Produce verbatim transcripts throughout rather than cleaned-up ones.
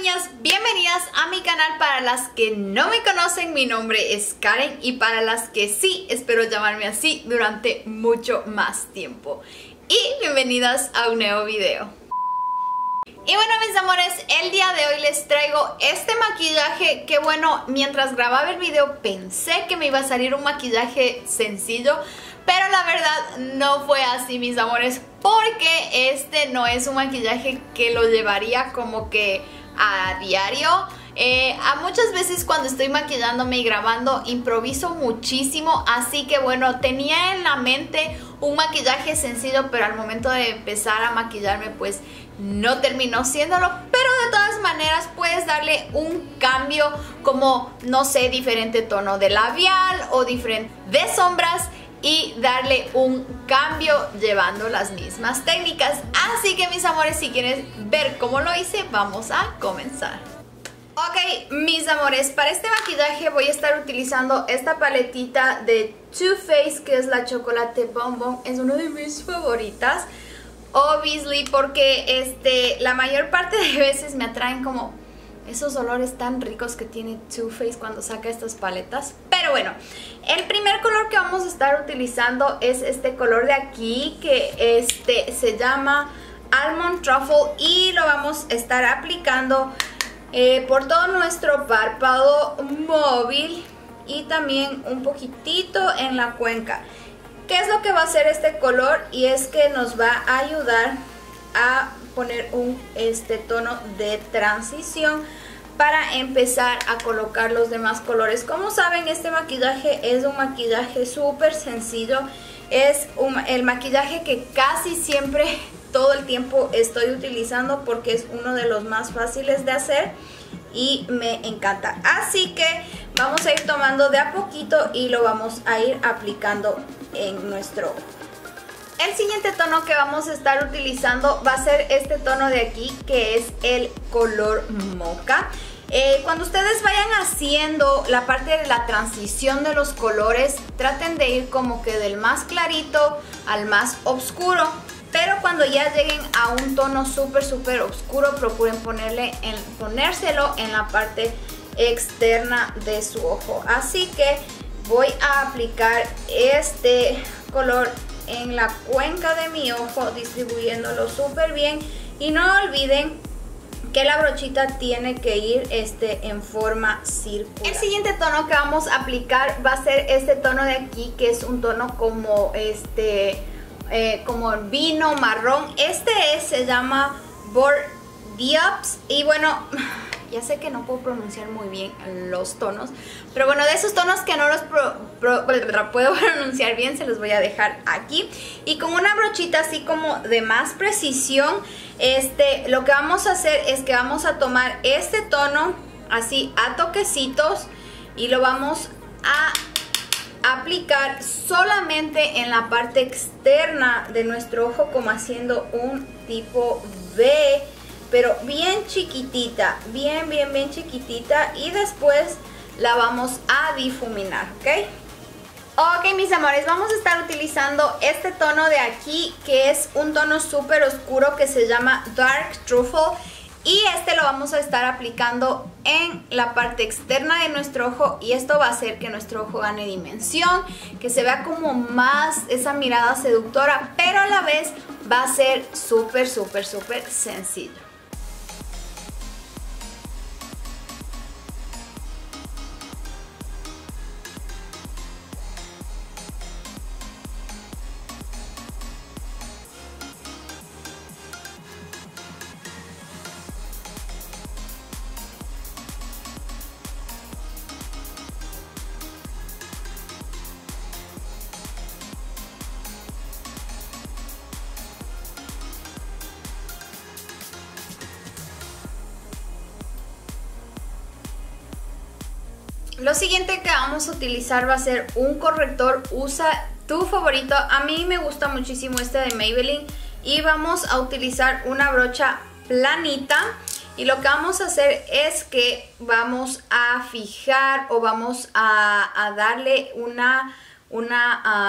niñas, bienvenidas a mi canal. Para las que no me conocen, mi nombre es Karen, y para las que sí, espero llamarme así durante mucho más tiempo. Y bienvenidas a un nuevo video. Y bueno, mis amores, el día de hoy les traigo este maquillaje que, bueno, mientras grababa el video pensé que me iba a salir un maquillaje sencillo, pero la verdad no fue así, mis amores, porque este no es un maquillaje que lo llevaría como que a diario. Eh, a muchas veces cuando estoy maquillándome y grabando improviso muchísimo, así que bueno, tenía en la mente un maquillaje sencillo, pero al momento de empezar a maquillarme pues no terminó siéndolo. Pero de todas maneras puedes darle un cambio, como no sé, diferente tono de labial o diferente de sombras, y darle un cambio llevando las mismas técnicas. Así que, mis amores, si quieres ver cómo lo hice, vamos a comenzar. Ok, mis amores, para este maquillaje voy a estar utilizando esta paletita de Too Faced, que es la Chocolate Bonbon. Es una de mis favoritas, obviously, porque este, la mayor parte de veces me atraen como esos olores tan ricos que tiene Too Faced cuando saca estas paletas. Pero bueno, el primer color que vamos a estar utilizando es este color de aquí, que este se llama Almond Truffle, y lo vamos a estar aplicando eh, por todo nuestro párpado móvil y también un poquitito en la cuenca. ¿Qué es lo que va a hacer este color? Y es que nos va a ayudar a poner un este tono de transición para empezar a colocar los demás colores. Como saben, este maquillaje es un maquillaje súper sencillo. Es un, el maquillaje que casi siempre, todo el tiempo estoy utilizando, porque es uno de los más fáciles de hacer y me encanta. Así que vamos a ir tomando de a poquito y lo vamos a ir aplicando en nuestro ojo. El siguiente tono que vamos a estar utilizando va a ser este tono de aquí, que es el color mocha. Eh, cuando ustedes vayan haciendo la parte de la transición de los colores, traten de ir como que del más clarito al más oscuro. Pero cuando ya lleguen a un tono súper súper oscuro, procuren ponerle en, ponérselo en la parte externa de su ojo. Así que voy a aplicar este color en la cuenca de mi ojo, distribuyéndolo súper bien. Y no olviden que la brochita tiene que ir este, en forma circular. El siguiente tono que vamos a aplicar va a ser este tono de aquí, que es un tono como este eh, como vino marrón. Este es, se llama Bordeaux, y bueno, ya sé que no puedo pronunciar muy bien los tonos, pero bueno, de esos tonos que no los pro, pro, puedo pronunciar bien, se los voy a dejar aquí. Y con una brochita así como de más precisión, este, lo que vamos a hacer es que vamos a tomar este tono así a toquecitos y lo vamos a aplicar solamente en la parte externa de nuestro ojo, como haciendo un tipo V, pero bien chiquitita, bien, bien, bien chiquitita, y después la vamos a difuminar, ¿ok? Ok, mis amores, vamos a estar utilizando este tono de aquí, que es un tono súper oscuro que se llama Dark Truffle, y este lo vamos a estar aplicando en la parte externa de nuestro ojo, y esto va a hacer que nuestro ojo gane dimensión, que se vea como más esa mirada seductora, pero a la vez va a ser súper, súper, súper sencillo. Lo siguiente que vamos a utilizar va a ser un corrector. Usa tu favorito. A mí me gusta muchísimo este de Maybelline, y vamos a utilizar una brocha planita. Y lo que vamos a hacer es que vamos a fijar, o vamos a, a darle una, una uh,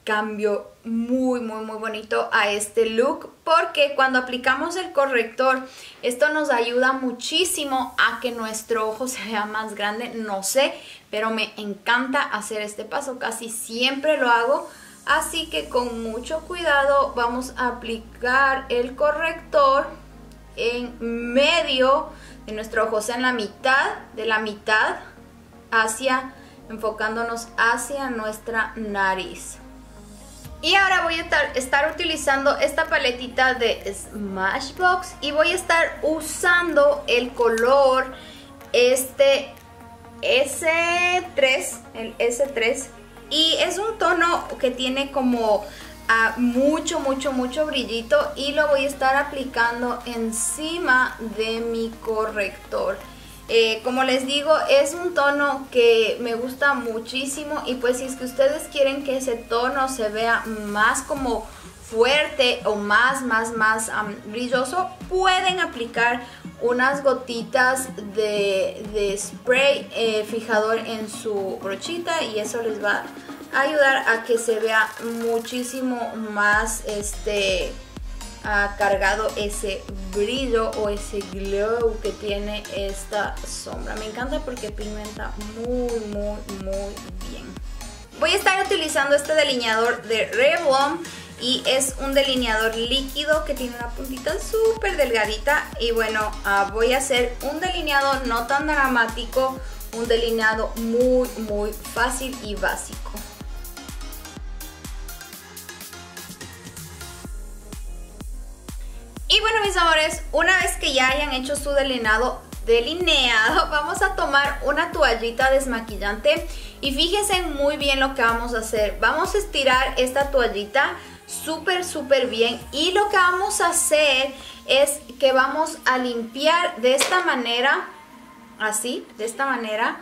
cambio muy muy muy bonito a este look, porque cuando aplicamos el corrector esto nos ayuda muchísimo a que nuestro ojo se vea más grande. No sé, pero me encanta hacer este paso, casi siempre lo hago, así que con mucho cuidado vamos a aplicar el corrector en medio de nuestro ojo, o sea en la mitad de la mitad, hacia enfocándonos hacia nuestra nariz. Y ahora voy a estar, estar utilizando esta paletita de Smashbox y voy a estar usando el color este ese tres, el ese tres, y es un tono que tiene como uh, mucho mucho mucho brillito, y lo voy a estar aplicando encima de mi corrector. Eh, como les digo, es un tono que me gusta muchísimo, y pues si es que ustedes quieren que ese tono se vea más como fuerte o más más más um, brilloso, pueden aplicar unas gotitas de, de spray eh, fijador en su brochita, y eso les va a ayudar a que se vea muchísimo más este ha cargado ese brillo o ese glow que tiene esta sombra. Me encanta porque pigmenta muy muy muy bien. Voy a estar utilizando este delineador de Revlon, y es un delineador líquido que tiene una puntita súper delgadita, y bueno, uh, voy a hacer un delineado no tan dramático, un delineado muy muy fácil y básico. Y bueno, mis amores, una vez que ya hayan hecho su delineado, delineado, vamos a tomar una toallita desmaquillante, y fíjense muy bien lo que vamos a hacer. Vamos a estirar esta toallita súper súper bien, y lo que vamos a hacer es que vamos a limpiar de esta manera, así, de esta manera,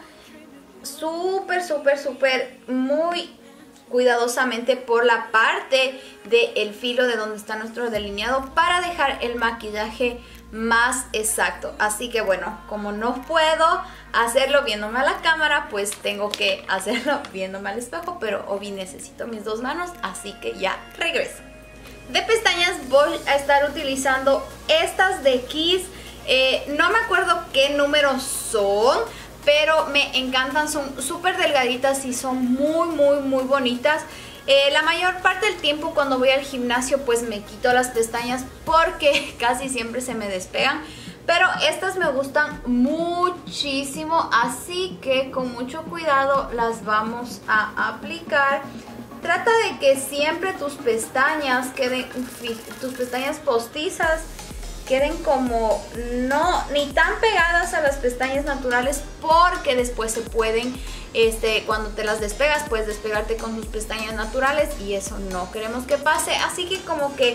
súper súper súper muy cuidadosamente por la parte del filo de donde está nuestro delineado, para dejar el maquillaje más exacto. Así que bueno, como no puedo hacerlo viéndome a la cámara, pues tengo que hacerlo viéndome al espejo, pero obvio necesito mis dos manos, así que ya regreso. De pestañas voy a estar utilizando estas de Kiss, eh, no me acuerdo qué números son, pero me encantan, son súper delgaditas y son muy muy muy bonitas. Eh, la mayor parte del tiempo cuando voy al gimnasio pues me quito las pestañas porque casi siempre se me despegan, pero estas me gustan muchísimo, así que con mucho cuidado las vamos a aplicar. Trata de que siempre tus pestañas queden, tus pestañas postizas queden como no ni tan pegadas a las pestañas naturales, porque después se pueden, este, cuando te las despegas, puedes despegarte con tus pestañas naturales, y eso no queremos que pase. Así que como que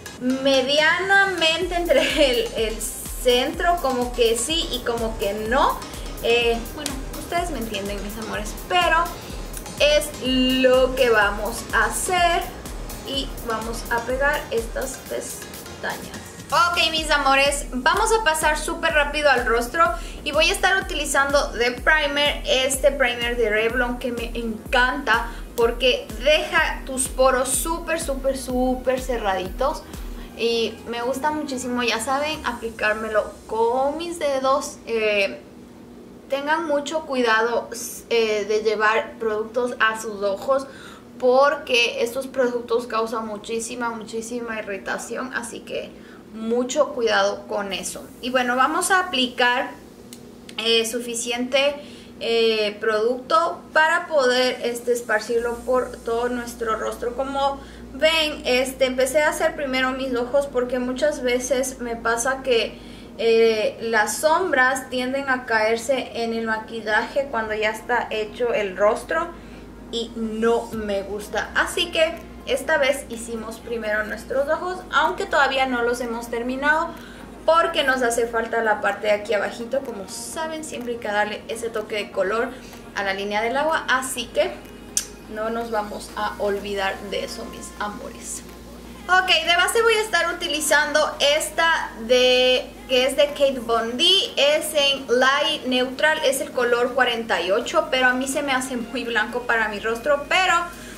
medianamente entre el, el centro, como que sí y como que no. Eh, bueno, ustedes me entienden, mis amores, pero es lo que vamos a hacer, y vamos a pegar estas pestañas. Ok, mis amores, vamos a pasar súper rápido al rostro, y voy a estar utilizando de primer este primer de Revlon que me encanta porque deja tus poros súper súper súper cerraditos, y me gusta muchísimo. Ya saben, aplicármelo con mis dedos. Eh, tengan mucho cuidado eh, de llevar productos a sus ojos, porque estos productos causan muchísima muchísima irritación, así que mucho cuidado con eso. Y bueno, vamos a aplicar eh, suficiente eh, producto para poder este, esparcirlo por todo nuestro rostro. Como ven, este, empecé a hacer primero mis ojos porque muchas veces me pasa que eh, las sombras tienden a caerse en el maquillaje cuando ya está hecho el rostro, y no me gusta. Así que esta vez hicimos primero nuestros ojos, aunque todavía no los hemos terminado porque nos hace falta la parte de aquí abajito. Como saben, siempre hay que darle ese toque de color a la línea del agua, así que no nos vamos a olvidar de eso, mis amores. Ok, de base voy a estar utilizando esta de que es de Kat Von D, es en Light Neutral, es el color cuarenta y ocho, pero a mí se me hace muy blanco para mi rostro, pero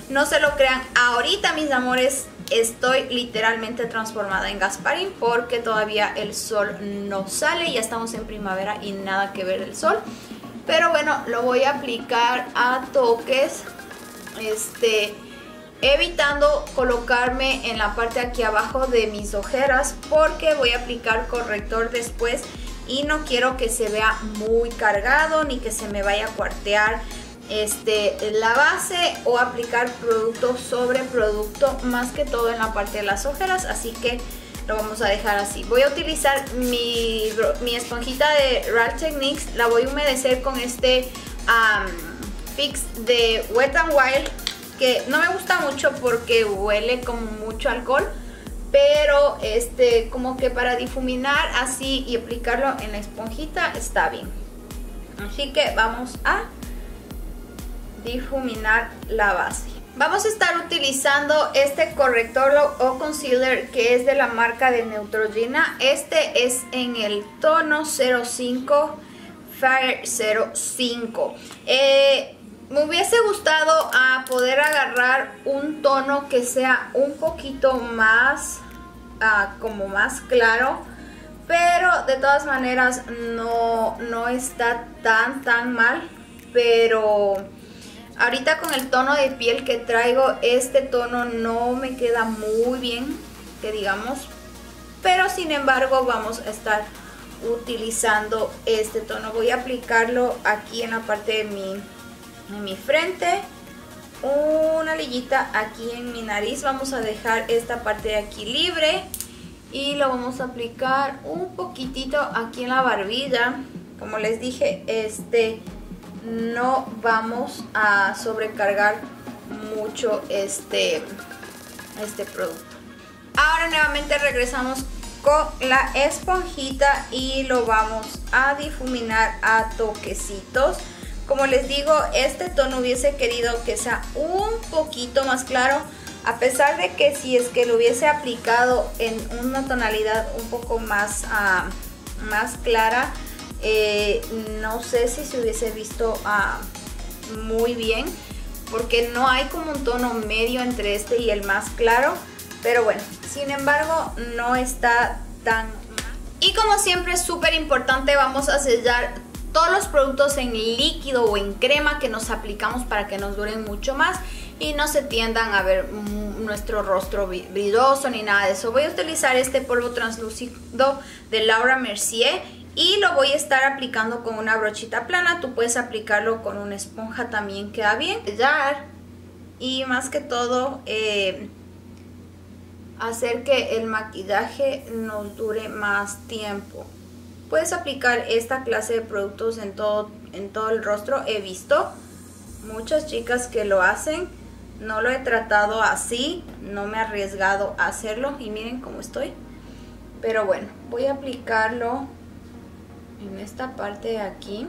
No se lo crean, ahorita mis amores estoy literalmente transformada en Gasparín porque todavía el sol no sale, ya estamos en primavera y nada que ver el sol. Pero bueno, lo voy a aplicar a toques, este, evitando colocarme en la parte aquí abajo de mis ojeras porque voy a aplicar corrector después y no quiero que se vea muy cargado ni que se me vaya a cuartear este, la base o aplicar producto sobre producto, más que todo en la parte de las ojeras, así que lo vamos a dejar así. Voy a utilizar mi, mi esponjita de Real Techniques, la voy a humedecer con este um, fix de Wet n Wild, que no me gusta mucho porque huele como mucho alcohol, pero este como que para difuminar así y aplicarlo en la esponjita está bien. Así que vamos a difuminar la base. Vamos a estar utilizando este corrector o concealer que es de la marca de Neutrogena. Este es en el tono cero cinco Fair cero cinco. Eh, me hubiese gustado a poder agarrar un tono que sea un poquito más uh, como más claro, pero de todas maneras no, no está tan tan mal. Pero ahorita con el tono de piel que traigo, este tono no me queda muy bien, que digamos. Pero sin embargo vamos a estar utilizando este tono. Voy a aplicarlo aquí en la parte de mi, de mi frente. Una liguita aquí en mi nariz. Vamos a dejar esta parte de aquí libre. Y lo vamos a aplicar un poquitito aquí en la barbilla. Como les dije, este... no vamos a sobrecargar mucho este, este producto. Ahora nuevamente regresamos con la esponjita y lo vamos a difuminar a toquecitos. Como les digo, este tono hubiese querido que sea un poquito más claro, a pesar de que si es que lo hubiese aplicado en una tonalidad un poco más, uh, más clara, Eh, no sé si se hubiese visto uh, muy bien, porque no hay como un tono medio entre este y el más claro. Pero bueno, sin embargo no está tan mal. Y como siempre es súper importante, vamos a sellar todos los productos en líquido o en crema que nos aplicamos para que nos duren mucho más y no se tiendan a ver nuestro rostro brilloso ni nada de eso. Voy a utilizar este polvo translúcido de Laura Mercier y lo voy a estar aplicando con una brochita plana. Tú puedes aplicarlo con una esponja, también queda bien. Y más que todo, eh, hacer que el maquillaje nos dure más tiempo. Puedes aplicar esta clase de productos en todo, en todo el rostro. He visto muchas chicas que lo hacen. No lo he tratado así, no me he arriesgado a hacerlo y miren cómo estoy. Pero bueno, voy a aplicarlo en esta parte de aquí.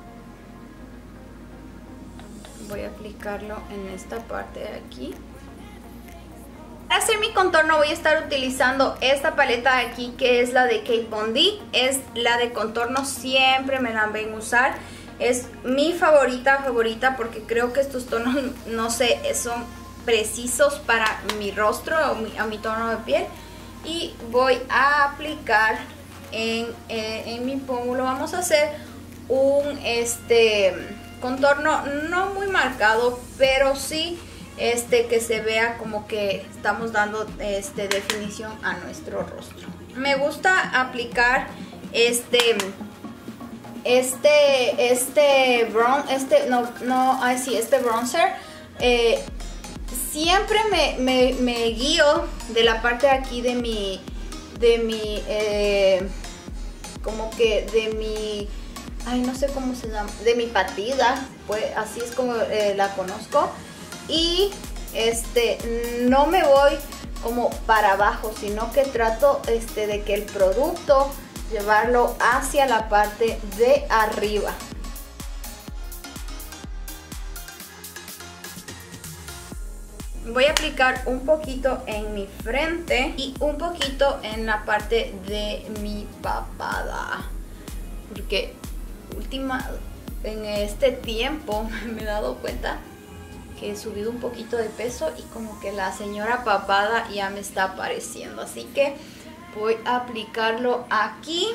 Voy a aplicarlo en esta parte de aquí. Para hacer mi contorno voy a estar utilizando esta paleta de aquí, que es la de Kate Von D. Es la de contorno, siempre me la ven usar. Es mi favorita, favorita, porque creo que estos tonos, no sé, son precisos para mi rostro o mi, a mi tono de piel. Y voy a aplicar en, eh, en mi pómulo. Vamos a hacer un este contorno no muy marcado, pero sí este que se vea como que estamos dando este definición a nuestro rostro. Me gusta aplicar este este este bron este no no ay sí este bronzer. Eh, siempre me, me, me guío de la parte de aquí de mi de mi eh, como que de mi ay no sé cómo se llama, de mi patilla, pues así es como eh, la conozco. Y este no me voy como para abajo, sino que trato este de que el producto llevarlo hacia la parte de arriba. Voy a aplicar un poquito en mi frente y un poquito en la parte de mi papada, porque última en este tiempo me he dado cuenta que he subido un poquito de peso y como que la señora papada ya me está apareciendo. Así que voy a aplicarlo aquí.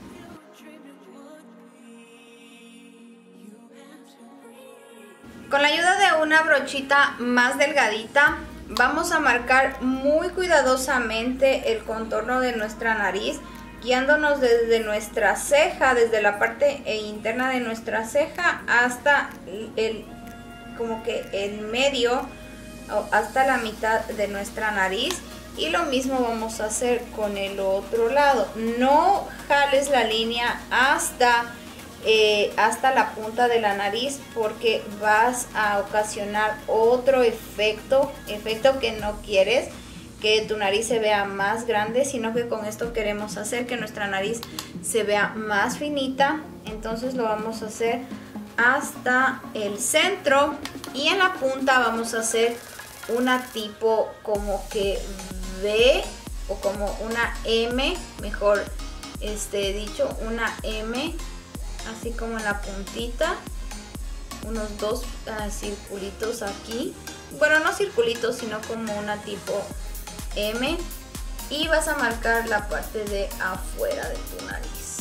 Con la ayuda de una brochita más delgadita, vamos a marcar muy cuidadosamente el contorno de nuestra nariz, guiándonos desde nuestra ceja, desde la parte interna de nuestra ceja hasta el, como que el medio, hasta la mitad de nuestra nariz. Y lo mismo vamos a hacer con el otro lado. No jales la línea hasta Eh, hasta la punta de la nariz, porque vas a ocasionar otro efecto, efecto que no quieres, que tu nariz se vea más grande, sino que con esto queremos hacer que nuestra nariz se vea más finita. Entonces lo vamos a hacer hasta el centro y en la punta vamos a hacer una tipo como que V o como una M, mejor este dicho, una M. Así como en la puntita, unos dos uh, circulitos aquí, bueno, no circulitos, sino como una tipo M, y vas a marcar la parte de afuera de tu nariz.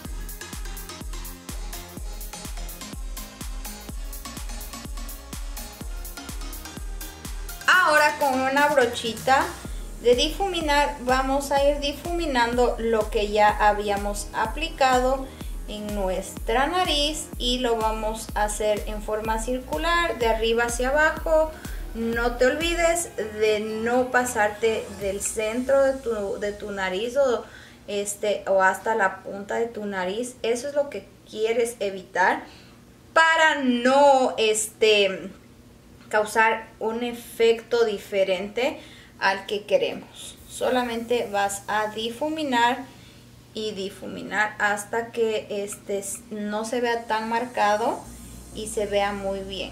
Ahora con una brochita de difuminar vamos a ir difuminando lo que ya habíamos aplicado en nuestra nariz y lo vamos a hacer en forma circular, de arriba hacia abajo. No te olvides de no pasarte del centro de tu, de tu nariz o, este, o hasta la punta de tu nariz. Eso es lo que quieres evitar para no este, causar un efecto diferente al que queremos. Solamente vas a difuminar y difuminar hasta que este no se vea tan marcado y se vea muy bien.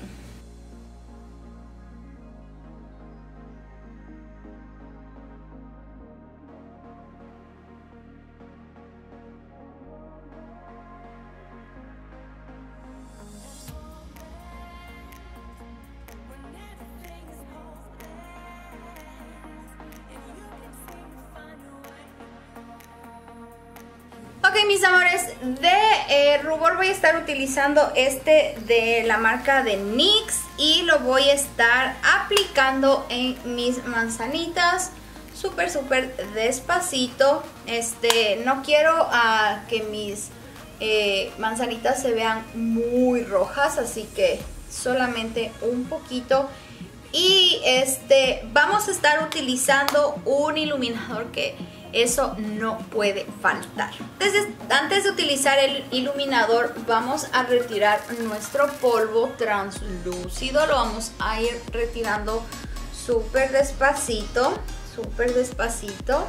Ok, mis amores, de eh, rubor voy a estar utilizando este de la marca de N Y X y lo voy a estar aplicando en mis manzanitas súper súper despacito. Este, no quiero uh, que mis eh, manzanitas se vean muy rojas, así que solamente un poquito. Y este, vamos a estar utilizando un iluminador que eso no puede faltar. Entonces, antes de utilizar el iluminador, vamos a retirar nuestro polvo translúcido. Lo vamos a ir retirando súper despacito, súper despacito.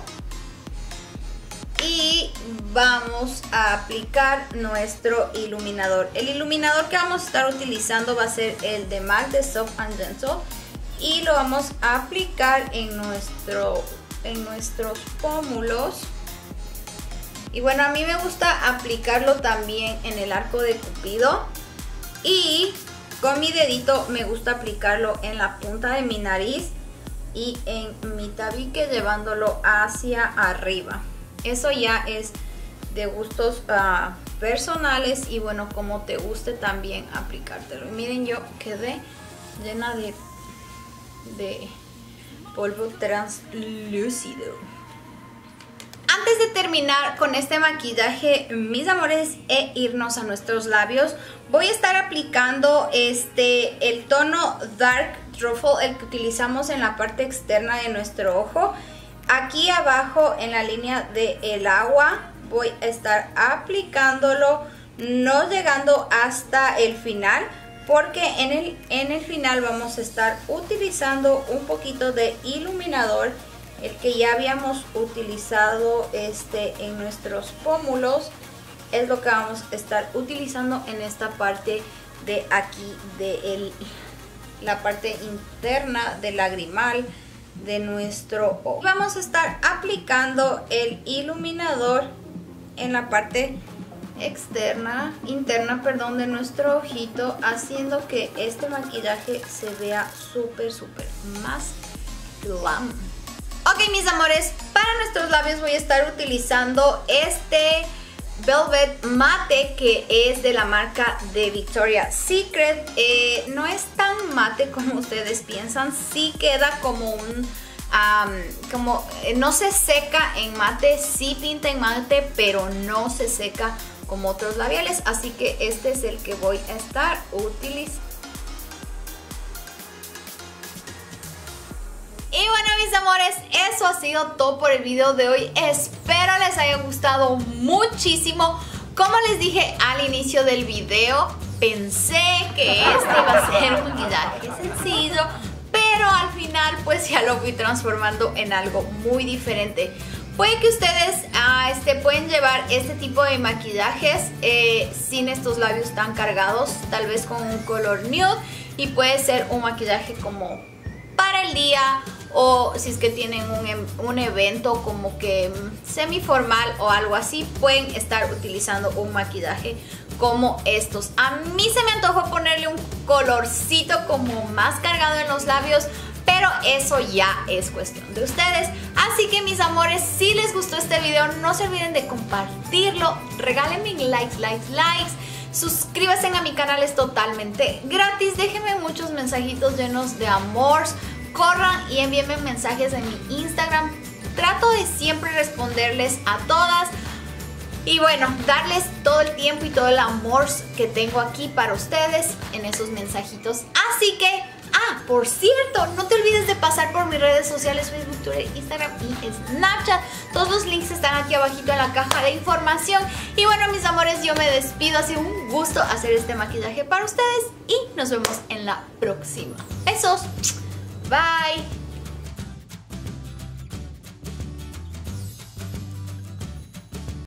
Y vamos a aplicar nuestro iluminador. El iluminador que vamos a estar utilizando va a ser el de M A C de Soft and Gentle. Y lo vamos a aplicar en nuestro... en nuestros pómulos. Y bueno, a mí me gusta aplicarlo también en el arco de Cupido, y con mi dedito me gusta aplicarlo en la punta de mi nariz y en mi tabique, llevándolo hacia arriba. Eso ya es de gustos uh, personales y bueno, como te guste también aplicártelo. Y miren, yo quedé llena de de polvo translúcido. Antes de terminar con este maquillaje, mis amores, e irnos a nuestros labios, voy a estar aplicando este el tono Dark Truffle, el que utilizamos en la parte externa de nuestro ojo. Aquí abajo en la línea del agua voy a estar aplicándolo, no llegando hasta el final, porque en el, en el final vamos a estar utilizando un poquito de iluminador, el que ya habíamos utilizado este, en nuestros pómulos. Es lo que vamos a estar utilizando en esta parte de aquí, de el, la parte interna del lagrimal de nuestro ojo. Vamos a estar aplicando el iluminador en la parte externa, interna, perdón, de nuestro ojito, haciendo que este maquillaje se vea súper, súper más glam. Ok, mis amores, para nuestros labios voy a estar utilizando este Velvet Mate, que es de la marca de Victoria's Secret. Eh, no es tan mate como ustedes piensan, sí queda como un... Um, como eh, no se seca en mate, sí pinta en mate, pero no se seca como otros labiales, así que este es el que voy a estar utilizando. Y bueno, mis amores, eso ha sido todo por el video de hoy. Espero les haya gustado muchísimo. Como les dije al inicio del video, pensé que este iba a ser un maquillaje sencillo, pero al final pues ya lo fui transformando en algo muy diferente. Puede que ustedes uh, este, pueden llevar este tipo de maquillajes eh, sin estos labios tan cargados, tal vez con un color nude, y puede ser un maquillaje como para el día, o si es que tienen un, un evento como que semi formal o algo así, pueden estar utilizando un maquillaje como estos. A mí se me antojó ponerle un colorcito como más cargado en los labios, pero eso ya es cuestión de ustedes. Así que, mis amores, si les gustó este video, no se olviden de compartirlo, regálenme likes, likes, likes, suscríbanse a mi canal, es totalmente gratis, déjenme muchos mensajitos llenos de amor, corran y envíenme mensajes en mi Instagram, trato de siempre responderles a todas. Y bueno, darles todo el tiempo y todo el amor que tengo aquí para ustedes en esos mensajitos. Así que, ah, por cierto, no te olvides de pasar por mis redes sociales, Facebook, Twitter, Instagram y Snapchat. Todos los links están aquí abajito en la caja de información. Y bueno, mis amores, yo me despido. Ha sido un gusto hacer este maquillaje para ustedes y nos vemos en la próxima. Besos. Bye.